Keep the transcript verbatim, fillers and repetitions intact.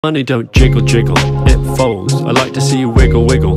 Money don't jiggle jiggle, it folds. I like to see you wiggle wiggle.